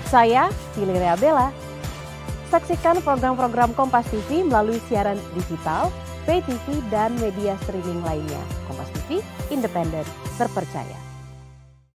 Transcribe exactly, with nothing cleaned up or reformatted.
Saya, Valeria Bella. Saksikan program-program Kompas T V melalui siaran digital, pay T V, dan media streaming lainnya. Kompas T V, independen, terpercaya.